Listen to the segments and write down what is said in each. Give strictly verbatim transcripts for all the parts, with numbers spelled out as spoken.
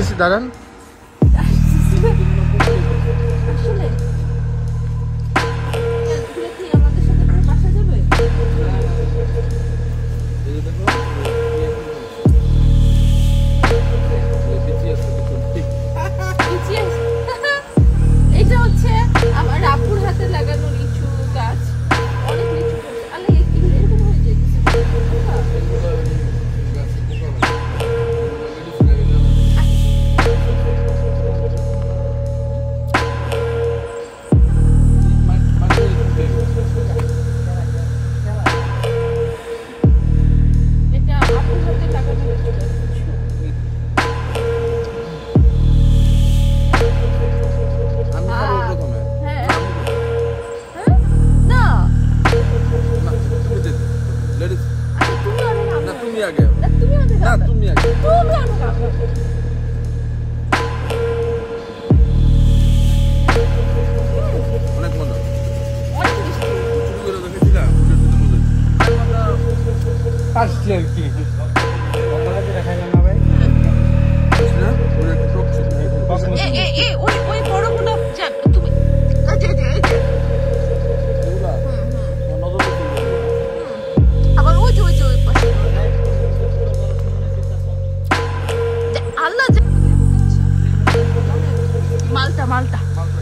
আসতেছি, দাঁড়ান। এটা হচ্ছে আমার আপুর হাতে লাগানো লিচু গাছ, অনেক লিচু গাছ। আরে এরকম হয়ে যেতেছে। এটা আপুর হাতে লাগানো লিচু গাছ। আসছি আর কি। ওই বড়গুলো তুমি আবার ওই যে ওই যে ওই পাশে আল্লাহ মালটা মালটা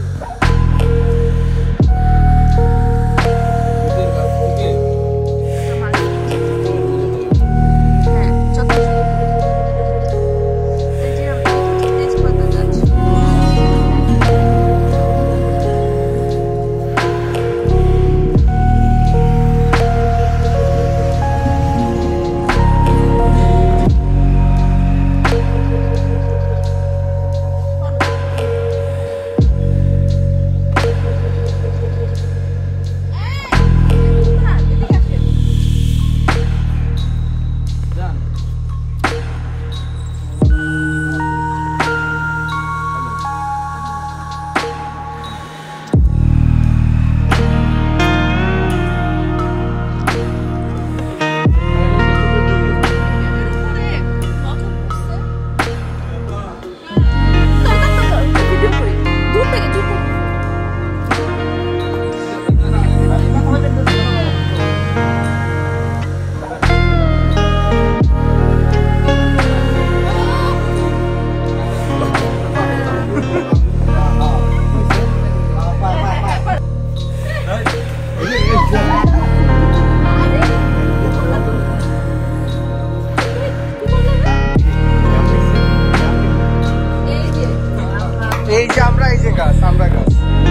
এই যে আমরা এই যে গাছ আমরা গাছ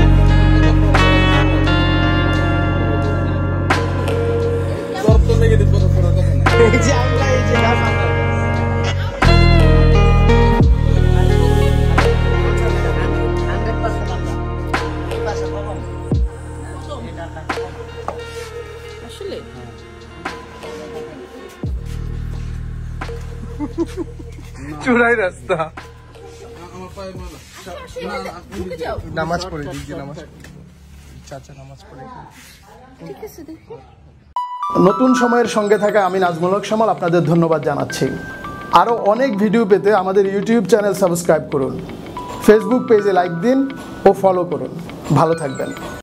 এই যে আমরা এই যে গাছ আমরা আসলে চূড়াই রাস্তা। নামাজ পড়ে দিদি, নামাজ চাচা নামাজ পড়ে। ঠিক আছে দেখো। নতুন সময়ের সঙ্গে থাকা আমি নাজমুল হক শ্যামল আপনাদের ধন্যবাদ জানাচ্ছি। আরও অনেক ভিডিও পেতে আমাদের ইউটিউব চ্যানেল সাবস্ক্রাইব করুন, ফেসবুক পেজে লাইক দিন ও ফলো করুন। ভালো থাকবেন।